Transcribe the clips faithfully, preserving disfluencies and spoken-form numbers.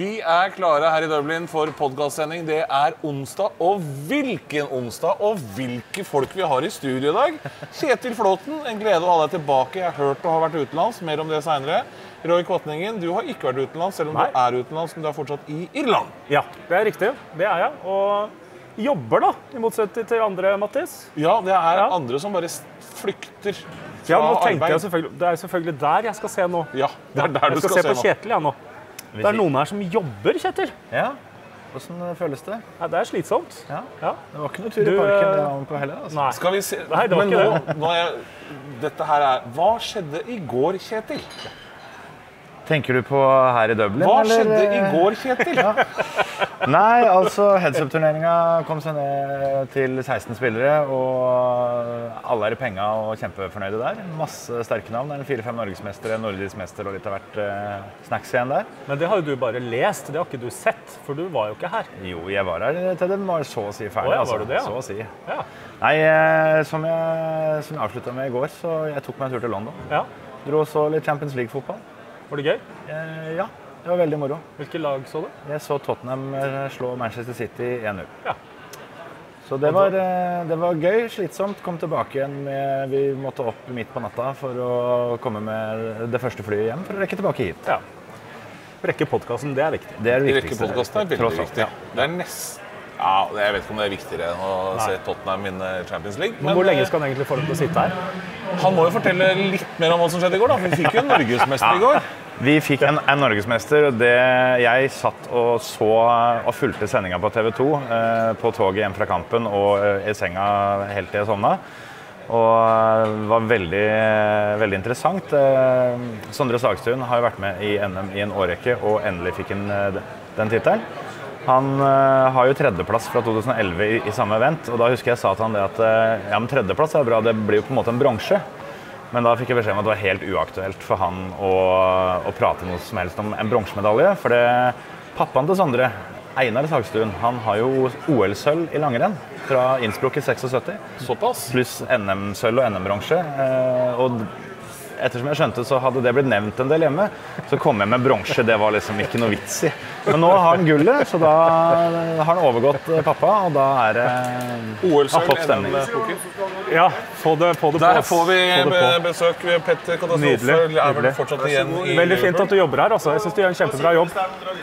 Vi er klare her i Dublin for podcastsending. Det er onsdag, og hvilken onsdag, og hvilke folk vi har i studio i dag. Kjetil Flåten, en glede å ha deg tilbake. Jeg har hørt du har vært utenlands, mer om det senere. Roy Kvatningen, du har ikke vært utenlands, selv om Nei. du er utenlands, men du er fortsatt i Irland. Ja, det er riktig. Det er jeg, og jobber da, i motsetning til andre, Mattis. Ja, det er ja. andre som bare flykter fra ja, nå tenkte arbeid. Jeg selvfølgelig, det er selvfølgelig der jeg skal se nå. Ja, det er der du skal, jeg skal se, se på Kjetil, ja, nå. Det er noen her som jobber, Kjetil. Ja, hvordan føles det? Ja, det er slitsomt. Ja. Ja. Det var ikke noe tur i parken det på heller. Altså. Nei. Skal vi se? Nei, det var Men ikke nå, det. nå er jeg, dette her er, hva skjedde i går, Kjetil? Tenker du på her i Dublin? Hva eller? skjedde i går, Kjetil? Ja. Nei, altså heads-up-turneringen kom seg ned til seksten spillere, og alle er i penga og kjempefornøyde der. Masse sterke navn. Det er en fire-fem norgesmestere, nordisk mester og litt av hvert uh, snacks igjen der. Men det har jo du bare lest, det har ikke du sett, for du var jo ikke her. Jo, jeg var her til den var så å si ferdig. Å, ja, altså. var du det, ja? Så å si. Ja. Nei, eh, som jeg, som jeg avsluttet med i går, så jeg tok meg en tur til London. Ja. Dro og så litt Champions League-fotball. Var det gøy? Eh, ja, det var veldig moro. Hvilke lag så du? Jeg så Tottenham slå Manchester City en null. Ja. Så det var, det var gøy, slitsomt. Kom tilbake igjen med, vi måtte opp midt på natta for å komme med det første flyet hjem, for å rekke tilbake hit. Ja. Rekke podcasten, det er viktig. Det er det Rekke viktigste. podcasten er veldig Tross alt, viktig. ja. Det er nest... Ja, jeg vet ikke om det er viktigere enn å Nei. se Tottenham vinne Champions League. Men hvor lenge skal han egentlig få dem til å sitte her? Han må jo fortelle litt mer om hva som skjedde i går, da. For vi fikk jo en norgesmester i går. Vi fikk en, en norgesmester, og det, jeg satt og så og fulgte sendingen på T V to eh, på toget hjem fra kampen og eh, i senga helt til jeg sovna. Og det var veldig, veldig interessant. Eh, Sondre Sagstuen har jo vært med i N M i en årrekke og endelig fikk en, den tittelen. Han uh, har jo tredjeplass fra to tusen og elleve i, i samme event, og da husker jeg sa til han det at uh, ja, men tredjeplass er bra, det blir jo på en måte en bronse. Men da fikk jeg beskjed om at det var helt uaktuelt for han å, å prate noe som helst om en bronsemedalje, for det, pappaen til Sondre, Einar Sagstuen, han har jo O L-sølv i langrenn fra Innsbruck i syttiseks. Såpass. Pluss N M-sølv og N M-bronse. Uh, og ettersom jeg skjønte, så hadde det blitt nevnt en del hjemme, så kom jeg med bronse, det var liksom ikke noe vits i. Men nå har han gullet, så da har han overgått pappa, og da er det O L-sølv, N M. Ja, få det, få det på. Der får vi Få det på. besøk. Petter Katastrofe Nydelig, er vel nydelig. fortsatt igjen i Veldig fint at du jobber her, altså. Jeg synes du gjør en kjempebra jobb.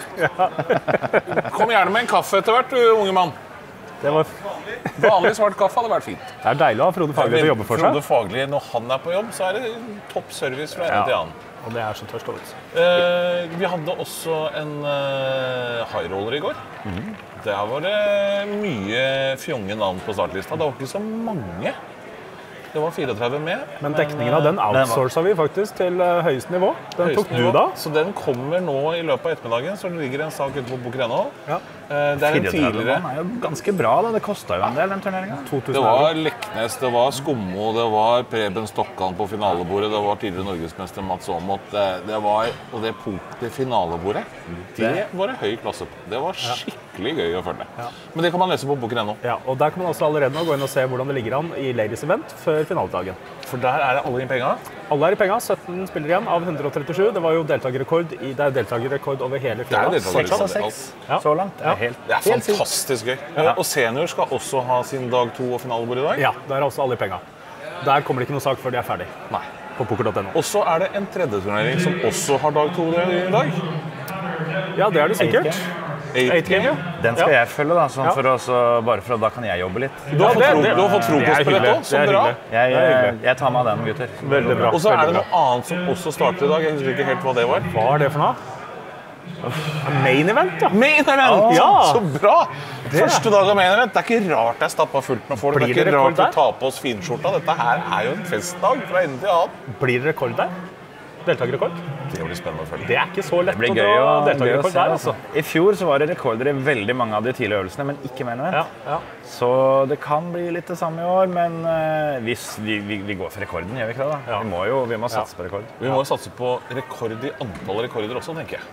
Kom gjerne med en kaffe etter hvert, du unge mann. Det, var... Vanlig svart kaffe hadde vært fint. det er deilig å ha Frode Fagli til å jobbe for seg. Frode Fagli, når han er på jobb, så er det topp service fra ende Ja. til annen. Og det er så tørst over. Eh, vi hadde også en eh, high roller i går. Mhm. Der var det mye fjonge navn på startlista. Det var ikke så mange. Det var fireogtredve med. Men dekningen av den outsourcet vi faktisk til uh, høyeste nivå. Den tok du da? Så den kommer nå i løpet av ettermiddagen, så det ligger en sak ute på Bokreno. Ja. Eh, det er en fireogtredve tidligere... mann er jo ganske bra, da. Det kostet jo en del, den turneringen. to tusen Det euro. var Leknes, det var Skommo, det var Preben Stokkan på finalebordet, det var tidligere norgesmester Mats Aamodt, det, det var, og det punktet finalebordet, det var det høy klasse på. Det var skikkelig gøy å følge. Ja. Men det kan man lese på Bokreno. Ja, og der kan man også allerede nå gå inn og se hvordan det ligger an i Ladies Event før finaledagen. For der er det alle inn penger. Alle er i penga, sytten spiller igjen av hundre og trettisju. Det var jo deltagerrekord, i, det er deltagerrekord over hele Det er jo finalen. deltagerrekord. seks av seks Ja. så langt. Det Ja. er helt, Det er helt sykt. fantastisk gøy. Og senior skal også ha sin dag to og finalebord i dag. Ja, der er også alle i penga. Der kommer det ikke noe sak før de er ferdig. Nei. På poker punktum no. Og så er det en tredje turnering som også har dag to i dag. Ja, det er det sikkert. Eight game. ja. Den skal Ja. jeg følge, da, sånn Ja. for også, bare for at da kan jeg jobbe litt. Du har, Ja, fått, det- fro det- du har fått det er frokost på dette hyggelig. også, så Det er bra. hyggelig. Jeg, Det er jeg, hyggelig. jeg tar meg av den, gutter. Veldig bra. Og så er det veldig noe annet som også starter i dag. Jeg husker ikke helt hva det var. bra. Hva er det for noe? Main event, ja. Main event! Ja. Så bra! Første dag av main event. Det er ikke rart det er stappa fullt med folk. Blir det er det ikke rekord rart vi der? tar på oss finskjorta. Dette her er jo en festdag fra ende til annen. Blir det rekord der? Deltagerrekord? Det blir spennende å følge. Det er ikke så lett Det blir å gøy dra å, gøy å deltagerrekord se. der, Altså. altså. I fjor så var det rekorder i veldig mange av de tidlige øvelsene, men ikke main event. Ja, ja. Så det kan bli litt det samme i år, men uh, hvis vi, vi, vi går for rekorden, gjør vi ikke det da? Ja. Vi må jo vi må satse på rekord. Vi må jo satse på rekord i antall rekorder også, tenker jeg.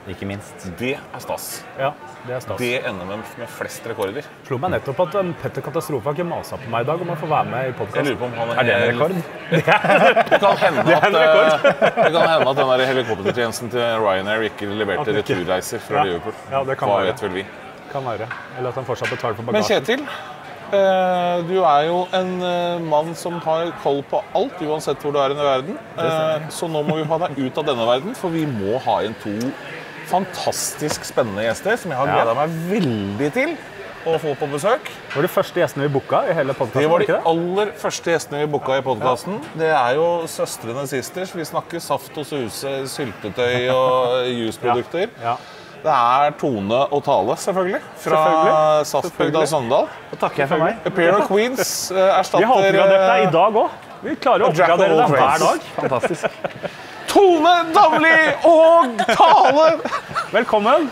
Ikke minst. Det er stas. Ja, det er stas. Det ender med, med flest rekorder. Slo meg nettopp at um, Petter Katastrofe har ikke maset på meg i dag om å få være med i Jeg podcasten. lurer på om han Er det en rekord? Det kan hende Det er at, en rekord. eh, det kan hende at den der helikoptertjenesten til Ryanair ikke leverte At det ikke- returreiser fra Ja. Liverpool. Ja, det kan Hva være. vet vel vi. Kan være. Eller at han fortsatt betaler for Men bagasjen. Kjetil, eh, du er jo en eh, mann som har koll på alt, uansett hvor du er i verden. Eh, så nå må vi ha deg ut av denne verden, for vi må ha inn to fantastisk spennende gjester som jeg har Ja. gledet meg veldig til å få på besøk. Det var de første gjestene vi booka i hele podcasten, Det var de ikke det? aller første gjestene vi booka i podcasten. Det er jo Søstrene Sisters. Vi snakker saft og suse, syltetøy og juiceprodukter. Ja. Det er Tone og Tale, selvfølgelig. Fra Selvfølgelig. Saftbygda Sogndal. Da takker jeg for meg. Appear of Queens eh, erstatter Vi har oppgradert deg i eh, dag òg. Vi klarer å Jack of oppgradere all deg hver trades. dag. Fantastisk. Tone Damli og Tale! Velkommen!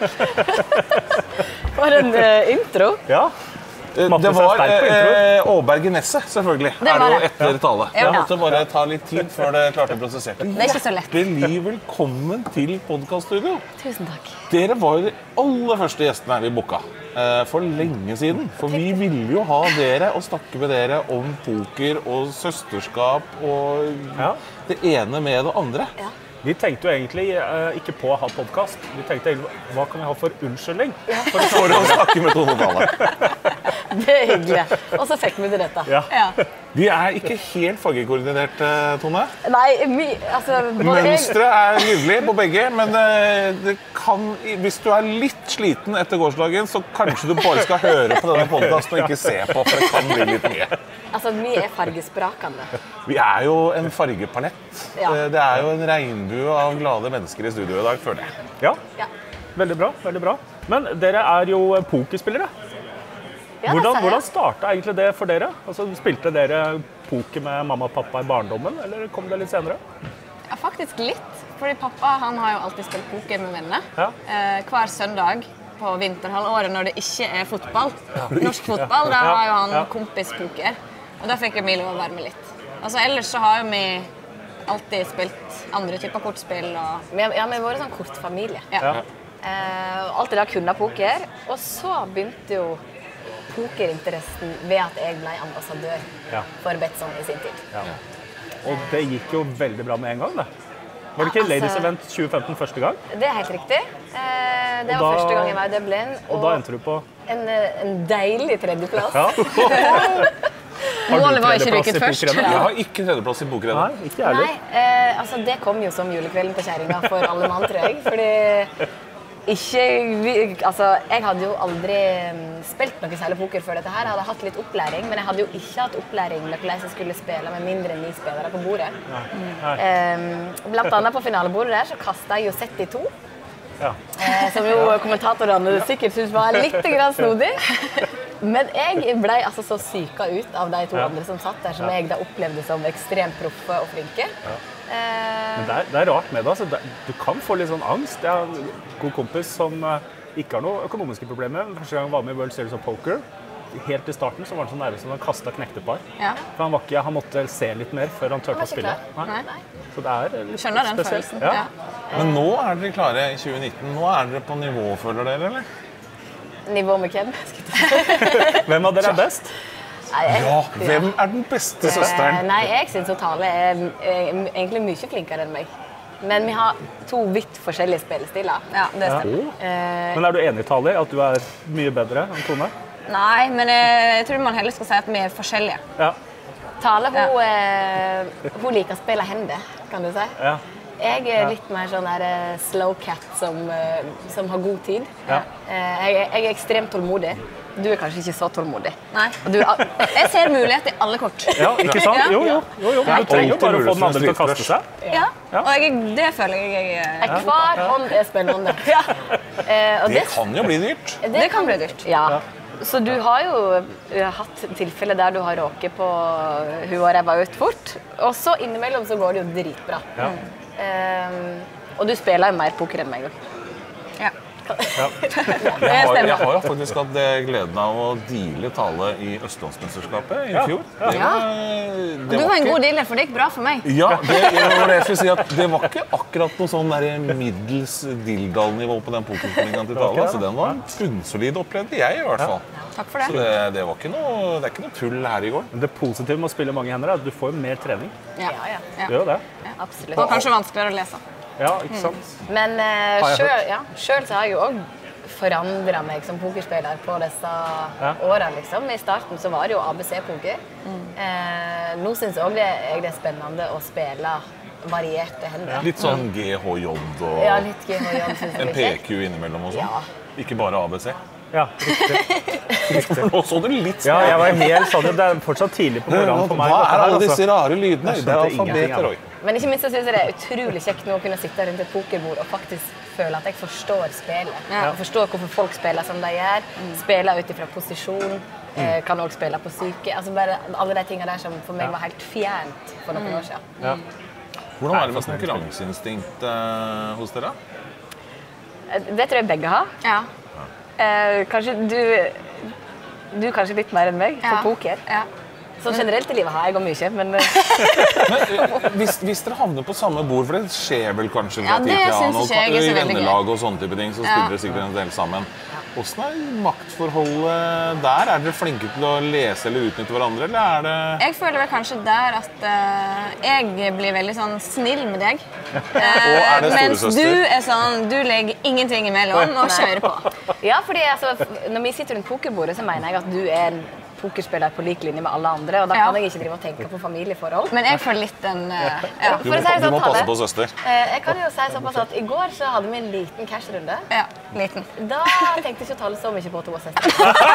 For en uh, intro. Ja. Eh, Matte Det seg var sterk på eh, Åberg i Nesset, selvfølgelig. Det er var det jo det. etter Tale. Ja. Jeg måtte bare ta litt tid før det klarte å prosessere. Det er ikke så lett. Hjertelig velkommen til podcaststudio. Tusen takk. Dere var jo de aller første gjestene vi booka eh, for lenge siden. For vi ville jo ha dere og snakke med dere om poker og søsterskap og Ja. det ene med det andre. Vi tenkte jo egentlig eh, ikke på å ha podcast. Vi tenkte egentlig, hva kan vi ha for unnskyldning? For å snakke med Tone og Tale. Det er hyggelig. Og så fikk vi til dette. Ja. Vi er ikke helt fargekoordinert, eh, Tone. Nei, vi, altså både jeg, Mønstret er livlig på begge, men eh, det kan, hvis du er litt sliten etter gårsdagen, så kanskje du bare skal høre på denne podcasten og ikke se på, for det kan bli litt mye. altså, vi er fargesprakende. Vi er jo en fargepalett. Ja. Eh, Det er jo en regnbue av glade mennesker i studio i dag, føler jeg. Ja, Ja. veldig bra. veldig bra. Men dere er jo pokerspillere. Ja, Hvordan, det hvordan ser jeg. starta egentlig det for dere? Altså, Spilte dere poker med mamma og pappa i barndommen, eller kom det litt senere? Ja, faktisk litt. Fordi pappa han har jo alltid spilt poker med venner. Ja. Eh, hver søndag på vinterhalvåret når det ikke er fotball. Norsk fotball, der Ja. har jo han Ja. kompispoker. Og der fikk Emil lov å være med litt. Altså, ellers så har jo vi alltid spilt andre typer kortspill. Og, Vi har, ja, vi har vært sånn kortfamilie. ja. Ja. Eh, og alltid da kunne poker. Og så begynte jo pokerinteressen ved at jeg ble ambassadør Ja. for Betsson i sin tid. Ja. Og det gikk jo veldig bra med en gang, det. Var det ikke Ja, altså- Ladies Event tjue femten første gang? Det er helt riktig. Eh, det Og var da- første gang jeg var i Dublin. Og da endte du på en, eh, en deilig tredjeplass. ja. Har du Målet var ikke tredjeplass rykket i først. pokerrennet? Jeg har ikke tredjeplass i pokerrennet. Nei, ikke jeg heller. Nei, eh, altså det kom jo som julekvelden på kjerringa for alle mann, tror jeg. Fordi ikke vi, altså, jeg hadde jo aldri mm, spilt noe særlig poker før dette her. Jeg hadde hatt litt opplæring, men jeg hadde jo ikke hatt opplæring med hvordan jeg skulle spille med mindre enn ni spillere på bordet. Nei. Eh, blant annet på finalebordet der så kasta jeg jo sett i to. Ja. Eh, som jo kommentatorene sikkert syntes var litt grann snodig. Men jeg ble altså så syka ut av de to Ja. andre som satt der, som jeg da opplevde som ekstremt proffe og flinke. Eh, Men det er, det er rart med det. Altså, det. Du kan få litt sånn angst. Jeg har en god kompis som eh, ikke har noen økonomiske problemer. Første gang han var med i World Series of Poker. Helt i starten så var han så nærme som han kastet knektepar. Ja. For han, var ikke, han måtte se litt mer før han Han turte var å ikke spille. klar. Nei. Nei. Så det er litt Skjønner den spesielt. følelsen. Ja. Ja. Men nå er dere klare i tjue nitten. Nå er dere på nivå, føler dere, eller? Nivå med hvem? Hvem av dere er best? Nei, jeg, Ja, hvem er den beste eh, søsteren? nei, jeg syns Tale er eh, egentlig mye flinkere enn meg. Men vi har to vidt forskjellige spillestiler. Ja, det Ja. stemmer. Eh, Men er du enig, Tali, at du er mye bedre enn Tone? Nei, men jeg, jeg tror man heller skal si at vi er forskjellige. Ja. Tale hun, eh, hun liker å spille hender, kan du si. Ja. Jeg er litt mer sånn der eh, slow cat som, eh, som har god tid. Ja. Eh, jeg, jeg er ekstremt tålmodig. Du er kanskje ikke så tålmodig. Nei. Og du, er- Jeg ser mulighet i alle kort. Ja, ikke sant? Jo, jo. jo, jo. Men du trenger jo bare å få den andre til å kaste seg. Ja. Ja. Og jeg, det føler jeg jeg hver hånd er spennende. Eh, og Det kan jo bli dyrt. Det kan bli dyrt. Ja. Så du har jo uh, hatt tilfeller der du har råket på hun og ræva ut fort. Og så innimellom så går det jo dritbra. Ja. Eh, og du spiller jo mer poker enn meg òg. Ja. Det Jeg har, stemmer. jeg har faktisk hatt eh, gleden av å deale tale i Østlandsmesterskapet i Ja, fjor. ja. Det var, det Du var en ikke- god dealer, for det gikk bra for meg. Ja, det, jeg var det jeg skulle si at det var ikke akkurat noe sånn der middels Dildal-nivå på den pokerspillingen til Tale. Så den var bunnsolid, opplevde jeg i hvert fall. Takk for Så det. det, det var ikke noe, det er ikke noe tull her i går. Men det positive med å spille mange hender er at du får mer trening. Ja. Ja, ja. Ja. Du gjør det. Absolutt. Og kanskje vanskeligere å lese. Ja, ikke sant? Men uh, Har jeg sjøl ja, selv så har jeg jo òg forandra meg som pokerspiller på disse Ja. årene. Liksom. I starten så var det jo A B C-poker. Eh, nå syns jeg det er spennende å spille varierte hender. Litt sånn G H J og Ja, litt G H J syns en jeg P er kjekt. Q innimellom og sånn. Ja. Ikke bare A B C. Ja, riktig. For nå så du litt Ja, jeg var helt sånn. Det er fortsatt tidlig på morgenen for meg. Hva dette er her, alle altså. disse rare lydene? Jeg Det er skjønte ingenting alfabeter av òg. Men ikke minst så synes jeg det er utrolig kjekt nå å kunne sitte rundt et pokerbord og faktisk føle at jeg forstår spillet. Ja. Og forstår hvorfor folk spiller som de gjør. Spiller ut ifra posisjon. Eh, kan også spille på syke. Altså bare alle de tingene der som for meg var helt fjernt for noen år siden. Ja. Hvordan er det med konkurranseinstinkt eh, hos dere? Eh, Det tror jeg begge har. Ja. Eh, kanskje du Du kanskje litt mer enn meg Ja. på poker. Ja. Så generelt i livet har jeg og mye, men eh, Men, eh, hvis, hvis dere havner på samme bord, for det skjer vel kanskje fra Ja, tid det til syns annen, og ikke jeg er så i veldig gøy. vennelag og sånne type ting, så Ja. spiller dere sikkert en del sammen. Hvordan er maktforholdet der? Er dere flinke til å lese eller utnytte hverandre, eller er det Jeg føler vel kanskje der at eh, jeg blir veldig sånn snill med deg. Og er det mens storesøster? du er sånn, du legger ingenting imellom og kjører på. ja, fordi altså, når vi sitter rundt pokerbordet, så mener jeg at du er en pokerspiller på lik linje med alle andre, og da Ja. kan jeg ikke drive og tenke på familieforhold. Men jeg føler litt den eh, ja. Du For må, å si det du sånn, må passe Tale. på søster. Eh, Jeg kan jo si såpass at I går så hadde vi en liten cashrunde. ja, liten. Da tenkte ikke Tale så mye på at hun var søster.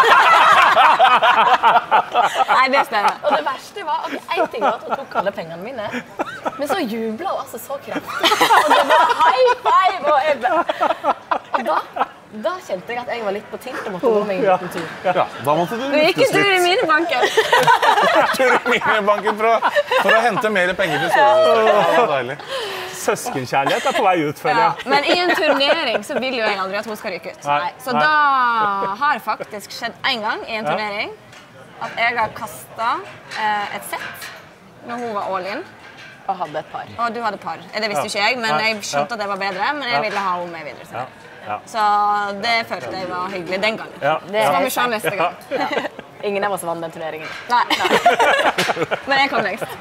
Nei, det stemmer. Og det verste var at en ting var at hun tok alle pengene mine, men så jubla hun altså så kraftig. Og det var high five! Og jeg ble... Og da, da kjente jeg at jeg var litt på tilt og måtte gå meg en liten tur. Ja, da måtte du Du gikk en luftes tur i litt. minibanken. Tur i minibanken for, å- for å hente mer penger til storesøster. Ja, det var deilig. Søskenkjærlighet er på vei ut, føler Ja. jeg. Men i en turnering så vil jo jeg aldri at hun skal rykke ut. Nei. Så Nei. da har det faktisk skjedd en gang i en turnering at jeg har kasta eh, et sett når hun var all in. Og hadde et par. Og du hadde par. Det visste ikke jeg, men Nei. jeg skjønte at det var bedre. Men jeg ville ha henne med videre. til Ja. det. Ja. Så det følte jeg var hyggelig den gangen. Ja. Det Så får er vi se neste gang. Ingen av oss vant den turneringen. Nei. Men jeg kom lengst.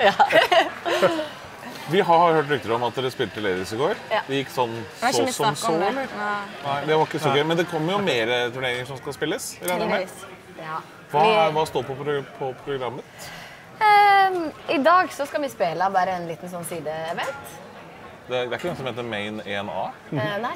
Vi har hørt rykter om at dere spilte Ladies i går. Ja. Det gikk sånn Det var så ikke mye som snakk så, om det. eller? Nei. Nei, det var ikke så gøy. Men det kommer jo mer turneringer som skal spilles. regner jeg med. Heldigvis. Ja. Hva, Vi- hva står på, pro- på programmet? Ehm, I dag så skal vi spille bare en liten sånn sideevent. Det, det er ikke den som heter Main én A? Eh, nei.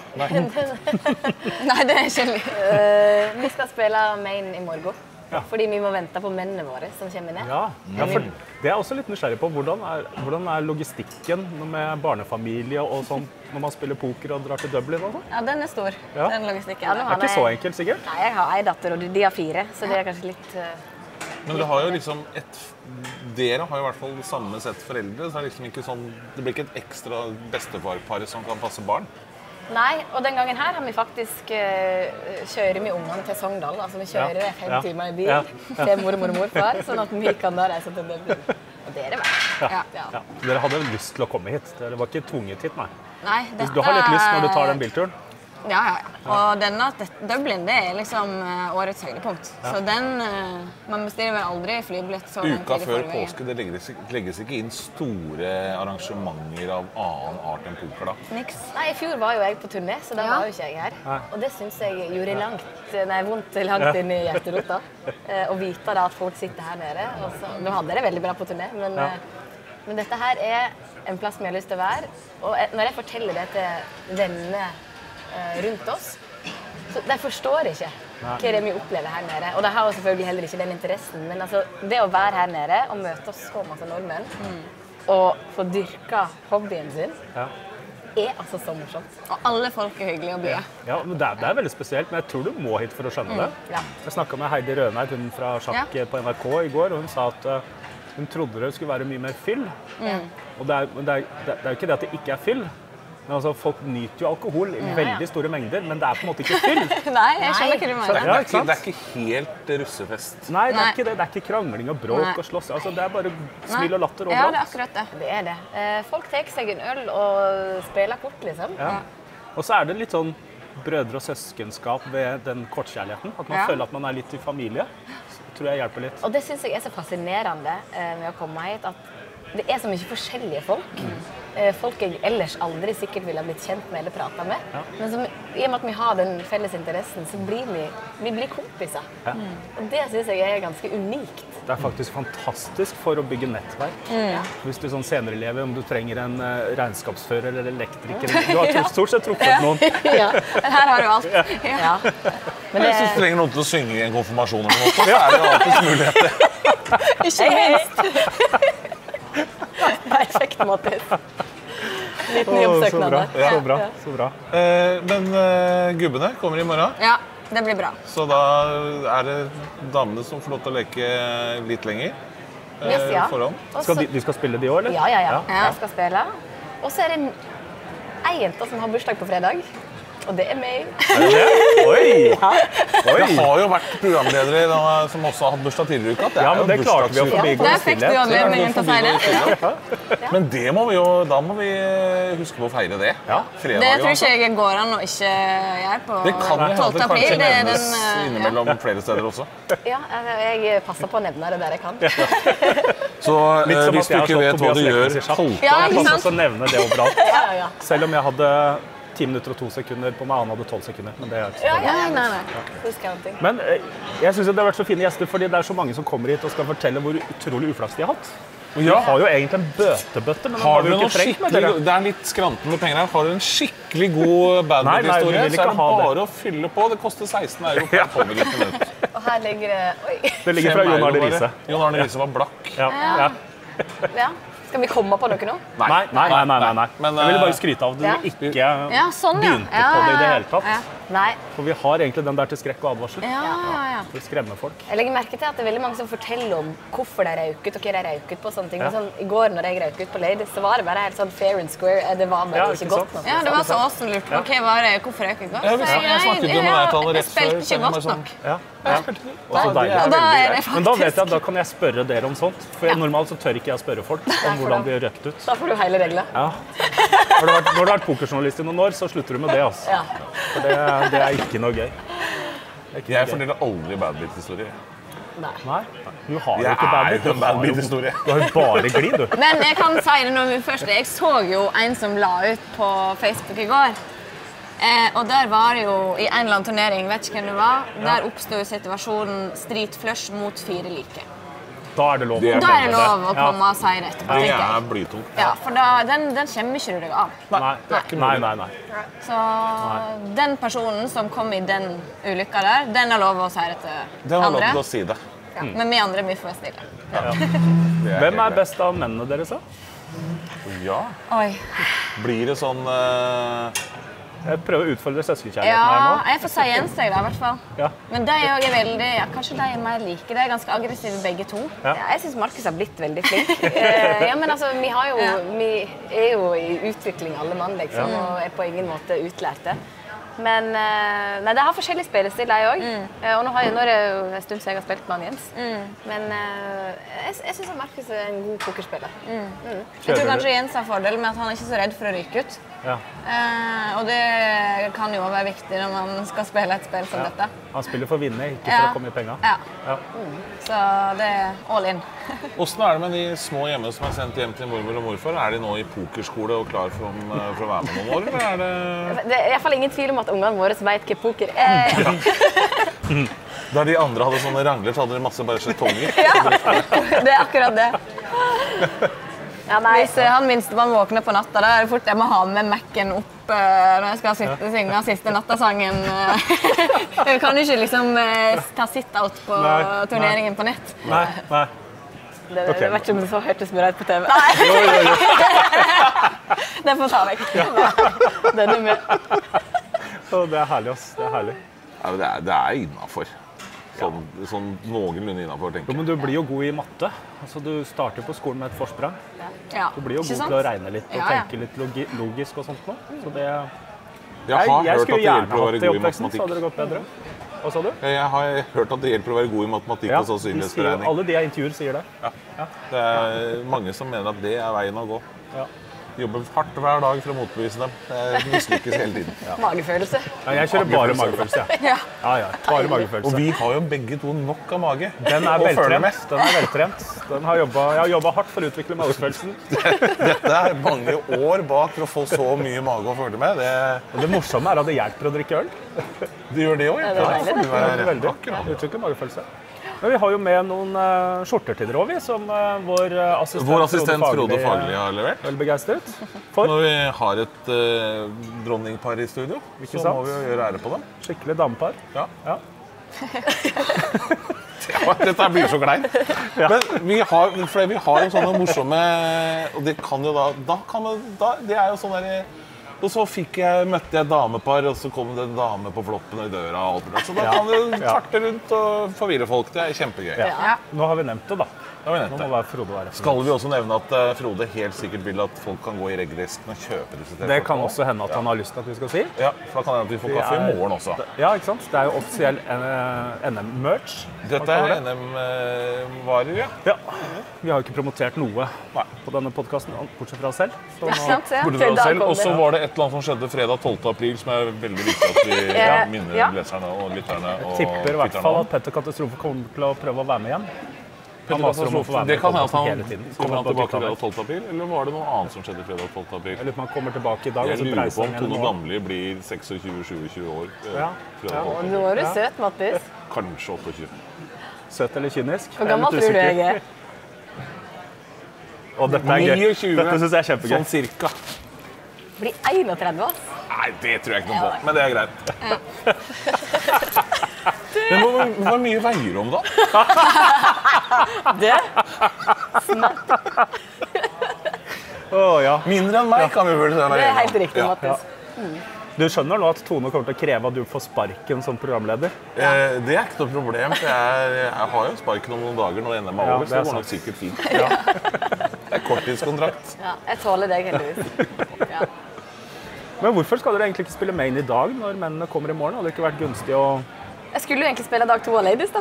Nei, det er ikke litt. Eh, vi skal spille main i morgen. Fordi vi må vente på mennene våre som kommer ned. Ja, ja, for det er jeg også litt nysgjerrig på. Hvordan er, hvordan er logistikken med barnefamilie og sånn når man spiller poker og drar til Dublin og sånn? Ja, den er stor, Ja. den logistikken. Ja, nå Det har er ikke vi- så enkelt, sikkert. Nei, jeg har ei datter, og de har fire, så det er kanskje litt eh, Men dere har jo liksom et Dere har jo i hvert fall samme sett foreldre. Så det er liksom ikke sånn Det blir ikke et ekstra bestefarpar som kan passe barn. Nei, og den gangen her har vi faktisk uh, kjører vi ungene til Sogndal. Altså vi kjører Ja, fem ja, timer i bil ja, til mormor og morfar, sånn at vi kan da reise til Dublin. Og det er det verdt. Ja. Ja. Ja. Dere hadde vel lyst til å komme hit? Dere var ikke tvunget hit, nei? Nei, dette... Du har litt lyst når du tar den bilturen? Ja, ja, ja. Og denne, det- Dublin, det er liksom eh, årets høydepunkt. Så den eh, Man bestiller vel aldri flybillett så lang Uka tid i før forveien. påske det legges, legges ikke inn store arrangementer av annen art enn poker da. Niks. Nei, I fjor var jo jeg på turné, så da Ja. var jo ikke jeg her. Og det syns jeg gjorde langt, nei, vondt langt inn i hjerterota. Eh, Å vite da at folk sitter her nede. Og så, nå hadde jeg det veldig bra på turné, men, Ja. eh, men dette her er en plass vi har lyst til å være. Og jeg- når jeg forteller det til venner eh, rundt oss, så de forstår ikke hva det er vi opplever her nede. Og de har jo selvfølgelig heller ikke den interessen. Men altså, det å være her nede og møte så masse nordmenn og få dyrka hobbyen sin, Ja. er altså så morsomt. Og alle folk er hyggelige og blide. Ja, men det er, det er veldig spesielt, men jeg tror du må hit for å skjønne det. Ja. Jeg snakket med Heidi Røneid, hun fra Sjakk Ja. på N R K i går, og hun sa at eh, hun trodde det skulle være mye mer fyll. Og det er, men det, er, det er jo ikke det at det ikke er fyll, Men altså, folk nyter jo alkohol i veldig store mengder, men det er på en måte ikke fyll. Nei, jeg skjønner ikke du Det mener. er, Ja, ikke, ikke sant? det er ikke helt russefest. Nei, det er Nei. ikke det. Det er ikke krangling og bråk Nei. og slåss. Altså, det er bare smil og latter Ja, det er overalt. akkurat det. Det er det. Eh, folk tar seg en øl og spiller kort, liksom. Ja. Og så er det litt sånn brødre- og søskenskap ved den kortkjærligheten. At man Ja. føler at man er litt i familie. Så tror jeg hjelper litt. Og det syns jeg er så fascinerende eh, med å komme hit, at det er så mye forskjellige folk. Eh, folk jeg ellers aldri sikkert ville ha blitt kjent med eller prata med. Ja. Men som, i og med at vi har den felles interessen, så blir vi, vi blir kompiser. Ja. Og det syns jeg er ganske unikt. Det er faktisk fantastisk for å bygge nettverk. Hvis du sånn senere lever, om du trenger en uh, regnskapsfører eller elektriker. Du har stort sett truffet noen. Ja. Her har du alt. Ja. Ja. Men Hvis du det, trenger noen til å synge i en konfirmasjon eller noe, så er det alltid muligheter. Ikke minst. perfekt, Mattis. Liten Å, så bra. jobbsøknad der. Så bra. Så bra. Eh, men eh, gubbene kommer i morgen, Ja, det blir bra. så da er det damene som får lov til å leke litt lenger eh, Yes, ja. foran. Og Skal så- de, de skal spille de òg, eller? Ja, ja, ja. Ja. Jeg skal spille. Og så er det ei jente som har bursdag på fredag. Og det er meg. Er det det? Oi! Det har jo vært programledere da, som også har hatt bursdag tidligere i uka. Det er Ja, jo men det klarte vi å bursdagsuke. forbigå Der fikk du stillhet. anledningen til å si det. Men det må vi jo, da må vi huske på å feire det. Ja. Fredag, Det tror altså. ikke jeg går an å ikke gjøre på Det kan jo hende tolvte at det april. kanskje Det er nevnes den, eh, innimellom flere steder også. Ja, jeg passer på å nevne det der jeg kan. Så eh, Litt som hvis at du jeg har ikke slått vet hva Tobias du gjør Leknes i sjakk. tolvte Ja, Jeg ikke kan sant? også nevne det overalt. Ja, ja. Selv om jeg hadde ti minutter og to sekunder på meg, han hadde tolv sekunder. Men det er ikke så Ja, farlig. ja, Nei, nei, nei. Discounting. Men eh, jeg synes det har vært så fine gjester, fordi det er så mange som kommer hit og skal fortelle hvor utrolig uflaks de har hatt. Vi Ja. har jo egentlig en bøtebøtte, men den har Har vi dere jo noe ikke trengt med skikkelig, dere. det er litt skranten med penger her. Har dere en skikkelig god Nei, nei, vi bandit-historie, vil så ikke er det ha det. bare å fylle på. Det koster seksten euro per påvirket minutt. Og her ligger det Oi. Det ligger fra Fem Jon euro Arne bare. Riise. Jon Arne Riise var blakk. Ja, ja. Ja. Skal vi komme på noe nå? Nei, nei, nei. nei, nei. Men, Jeg ville bare eh, skryte av at du ja. ikke Ja, sånn, ja. begynte Ja, på det i det ja, hele tatt. ja. Nei. For vi har egentlig den der til skrekk og advarsel. Ja, ja, ja. For å skremme folk. Jeg legger merke til at det er veldig mange som forteller om hvorfor de røyker ut, og hva de røyker ut på. Sånne ting. Ja. Men sånn, I går når jeg røyker ut på Ladies, så var det bare helt sånn fair and square. Eh, Det var bare Ja, ikke ikke godt sant? nok. Ja, det var så Åsen lurte på hva var det, hvorfor røyk jeg godt. Ja, vi- Så jeg snakket jo med ja, deg, Tale, jeg rett før, spilte så ikke jeg var godt sånn- nok. Ja, ja. Og så det deilig. er Og da veldig er det greit. Men da vet jeg faktisk at da kan jeg spørre dere om sånt. For normalt så tør ikke jeg å spørre folk om hvordan de har røkt ut. Da får du hele regla. Ja. Når du har vært, når du har vært pokerjournalist i noen år, så slutter du med det. Altså. Ja. For det, det er ikke noe gøy. Det er ikke Jeg noe gøy. forteller aldri badbit-historier. Nei. Nei, du har jo Jeg ikke er badbit. jo en Du har jo- badbit-historie. Du har jo bare glid, du. Men jeg kan si det når vi først Jeg så jo en som la ut på Facebook i går. Eh, og der var det jo i en eller annen turnering, vet ikke hvem det var, der oppsto situasjonen street flush mot fire like. Da er det lov. Det er Da er det lov å Ja. komme og si det etterpå. Det tenker er jeg. blytungt. Ja, for da, den, den kommer ikke du deg av. Nei, det er ikke nei, mulig. nei, nei. Så den personen som kom i den ulykka der, den har lov å si det til Den har lov andre. til å si det. Ja. Men vi andre vi får være stille. Det Hvem helt er greit. best av mennene deres, da? Ja. Oi. Blir det sånn eh, Jeg prøver å utfordre søskenkjærligheten Ja, her jeg får si gjensteg da, i hvert fall. Ja. Men de er også veldig, ja, kanskje de er mer like. De er ganske aggressive begge to. Ja. Ja, jeg syns Markus har blitt veldig flink. Eh, ja, men altså, vi, har jo, Ja. vi er jo i utvikling alle mann, liksom, og er på ingen måte utlærte. Men eh, nei, de har forskjellige spillestil, de òg. Eh, og nå, har jeg, nå er det jo en stund siden jeg har spilt med han Jens. Men eh, jeg, jeg syns Markus er en god pokerspiller. Jeg tror Kjører kanskje du? Jens har fordel med at han er ikke så redd for å ryke ut. Ja. Eh, og det kan jo også være viktig når man skal spille et spill som Ja. dette. Han spiller for å vinne, ikke for Ja. å komme i penga. Ja. Ja. Så det er all in. Åssen er det med de små hjemme som er sendt hjem til mormor og morfar? Er de nå i pokerskole og klar for, om- for å være med noen år, eller er det Det er i hvert fall ingen tvil om at ungene våre vet hva poker er. Da de andre hadde sånne rangler, så hadde de masse bare skjetonger. Det er akkurat det. Ja, nei, Hvis eh, han minstemann våkner på natta, da er det fort jeg må ha med Mac-en opp eh, når jeg skal sitte og synge siste nattasangen. eh. Jeg kan jo ikke liksom eh, ta sit-out på Nei, nei. turneringen på nett. Nei, nei. det, Ok. jeg vet ikke om det så hørtes bra ut på T V. Den får ta vekk. Den er med. Så det er herlig, ass. Det er herlig. Ja, men det er, det er innafor. Sånn, sånn noenlunde innenfor, tenker Jo, jeg. men du blir jo god i matte. Altså, du starter på skolen med et forsprang. Ja. Du blir jo Ikke god sant? til å regne litt og Ja, ja. tenke litt logi logisk og sånt nå. Så det, Jeg jeg, har jeg hørt at skulle det gjerne hjelper å hatt være det i god i oppveksten, så hadde matematikk. det gått bedre. Hva sa du? Jeg har hørt at det hjelper å være god i matematikk Ja, og de sier, sannsynlighetsberegning. alle de jeg intervjuer sier det. Det er mange som mener at det er veien å gå. Ja. Jobber hardt hver dag for å motbevise dem. Jeg mislykkes hele tiden. Magefølelse. Nei, jeg kjører bare magefølelse, jeg. Ja. Ja, ja, bare Og magefølelse. vi har jo begge to nok av mage. Den er å føle med. veltrent. Den er veltrent. Den har jobbet, jeg har jobbet hardt for å utvikle magefølelsen. Dette er mange år bak for å få så mye mage å føle med. Det, Og det morsomme er at det hjelper å drikke øl. det gjør det òg. det er deilig, det. Det er veldig. Utvikler magefølelse. Men vi har jo med noen uh, skjorter til dere også, vi, som uh, vår uh, assistent, Vår assistent Frode Fagli, Fagli har levert. er veldig begeistret for. Når vi har et uh, dronningpar i studio, Ikke så sant? må vi jo gjøre ære på dem. Skikkelig damepar. Ja. Ja. Dette blir så kleint. Men vi har, for vi har jo sånne morsomme Og det kan jo da, da, kan man, da Det er jo sånn der Og så fikk jeg, møtte jeg et damepar, og så kom det en dame på floppen i døra. Og alt det der. Så da Ja. kan du Ja. farte rundt og forvirre folk. Det er kjempegøy. Ja. Ja. Nå har vi nevnt det, da. Da har vi Nå nevnt må det. være Frode være. Skal vi også nevne at eh, Frode helt sikkert vil at folk kan gå i reggdesken og kjøpe disse T-skjortene? Det kan også hende at han har lyst til at vi skal si. Ja, for da kan det hende at vi får kaffe i morgen også. Ja, ikke sant? Det er jo offisiell eh, N M-merch. Dette er N M-varer, ja. Ja. Vi har jo ikke promotert noe Nei. på denne podcasten, bortsett fra oss selv. Så Ikke nå, sant? Ja. Burde Til dere da selv. kom Og så det. var det et eller annet som skjedde fredag tolvte april, som er veldig viktig at vi Ja. minner Ja. leserne og lytterne og tipper i hvert lytterne fall om. at Petter Katastrofe kommer til å prøve å være med igjen. Petter Han maser om å få være med Det i kan hende at podcasten han hele tiden. Så kommer han vi må tilbake bare fredag tolvte april, eller var det noe annet som skjedde fredag tolvte april? Jeg lurer på om han kommer tilbake i dag. og Jeg så lurer reiser på om han Tone igjen nå. Damli blir seksogtjue sjuogtjue år. eh, Ja. fredag Ja. tolvte april. Nå er du søt, Mattis. Kanskje åtteogtjue. Søt eller kynisk? Hvor gammel tror du jeg er? Og dette er gøy. niogtjue. Dette synes jeg er kjempegøy. Sånn cirka. Blir enogtredve, ass. Nei, det tror jeg ikke noe på, men det er greit. Men hvor, hvor mye veier du om da? Det? Å, ja. Mindre enn meg kan vi vel si. Det er helt riktig, Mattis. Du skjønner nå at Tone kommer til å kreve at du får sparken som programleder? Eh, det er ikke noe problem, for jeg, jeg har jo sparken om noen dager når N M er Ja, over, det så er det går nok sant. sikkert fint. Det er korttidskontrakt. Ja, jeg tåler deg, heldigvis. Ja. Men hvorfor skal dere egentlig ikke spille Maine i dag når mennene kommer i morgen? Hadde det ikke vært gunstig å... Jeg skulle jo egentlig spille dag to av Ladies, da.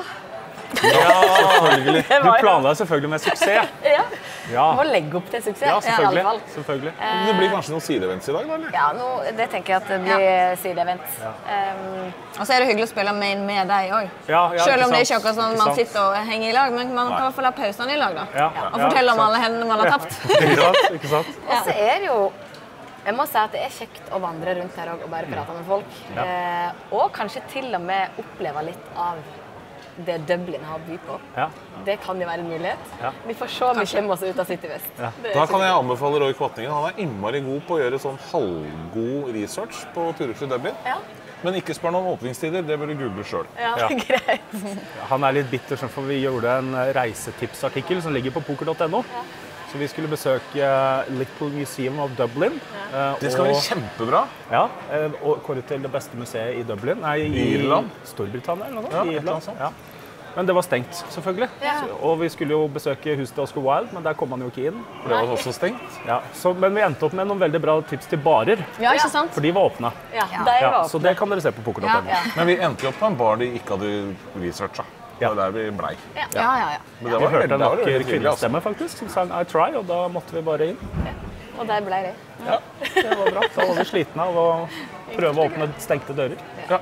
Selvfølgelig. Det Du var jo- planla selvfølgelig med suksess. Ja. Ja, Må legge opp til suksess, ja i alle selvfølgelig. fall. selvfølgelig. Det blir kanskje noen sideevents i dag, da? eller? Ja, nå, det tenker jeg at det blir sideevent. Um, Og så er det hyggelig å spille main med deg òg. Ja, ja, Selv om det ikke sant, er akkurat sånn ikke man sant. sitter og henger i lag, men man kan i hvert fall ha pausene i lag, da. Ja, Og ja, fortelle om sant. alle hendene man har tapt. Ikke sant? Ikke sant? og så er det jo Jeg må si at det er kjekt å vandre rundt her og bare prate med folk. Eh, og kanskje til og med oppleve litt av det Dublin har å by på. Ja. Det kan jo være en mulighet. Ja. Vi får se om vi kommer oss ut av City West. Ja. Det er Da så kan gøy. jeg anbefale Roy Kvatningen. Han er innmari god på å gjøre sånn halvgod research på turer til Dublin. Ja, Men ikke spør noe om åpningstider, det bør du google sjøl. ja, Ja. greit. Han er litt bitter, sånn, for vi gjorde en reisetipsartikkel som ligger på poker punktum no. Så vi skulle besøke Little Museum of Dublin. eh, Det skal og- bli kjempebra. Ja, eh, og kåret til det beste museet i Dublin. Nei, i Irland? Storbritannia eller noe? Ja, I et eller Irland. annet sånt. Ja. Men det var stengt, selvfølgelig. Ja. Så- Og vi skulle jo besøke huset til Oscar Wilde, men der kom han jo ikke inn. For det var også stengt. Ja, så, men vi endte opp med noen veldig bra tips til barer, Ja, ikke sant? for de var åpne. Ja, Ja. de Ja, var så åpne. det kan dere se på poker punktum no. Ja. Men vi endte jo opp på en bar de ikke hadde researcha. Ja. Det var der vi blei. Ja, ja, ja. Men det Vi var hørte veldig, en det var vakker veldig hyggelig, altså. kvinnestemme faktisk, som sang I Try, og da måtte vi bare inn. Og der ble det. Ja, det var bra. Da var vi slitne av å prøve å åpne stengte dører. Ja.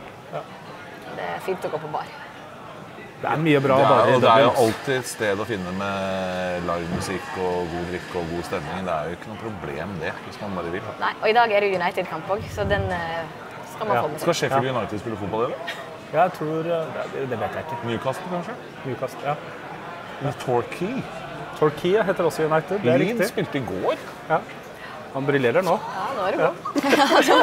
Det er fint å gå på bar. Det er mye bra Det er, barer i og det er jo Dublin. alltid et sted å finne med livemusikk og god drikke og god stemning. Det er jo ikke noe problem det, hvis man bare vil. Nei, og i dag er det United-kamp òg, så den eh, skal man Ja. få med Skal seg. Sheffield United spille fotball, eller? Jeg tror eh, Det, det vet jeg ikke. Newcastle, kanskje? Newcastle, ja. Eller Torquay. Torquay heter også United, det er Leeds riktig. spilte i går. Ja. Han briljerer nå. Ja, nå er du god.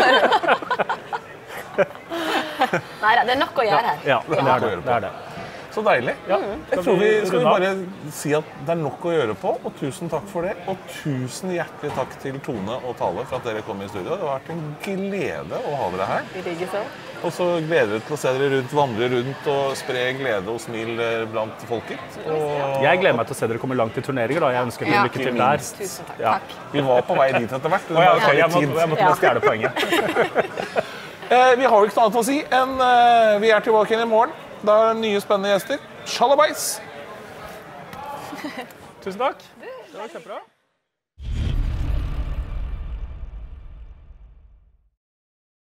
Nei da, det er nok å gjøre her. Ja, det er det. det, er det. Så deilig. Ja, Jeg tror vi skal vi runde av? bare si at det er nok å gjøre på, og tusen takk for det. Og tusen hjertelig takk til Tone og Tale for at dere kom i studio. Det har vært en glede å ha dere her. I like så. Og så gleder vi til å se dere rundt, vandre rundt og spre glede og smil eh, blant folket. Og Jeg gleder meg til å se dere komme langt i turneringer. da. Jeg ønsker dere Ja. lykke til der. Tusen takk. Ja. vi var på vei dit etter hvert. Det Å, ja, bare ok, tar jeg, litt må, tid. jeg måtte bare stjele poenget. Eh, vi har jo ikke noe annet å si enn eh, vi er tilbake igjen i morgen. Da er det nye spennende gjester. Shalabais! Tusen takk. Det var kjempebra.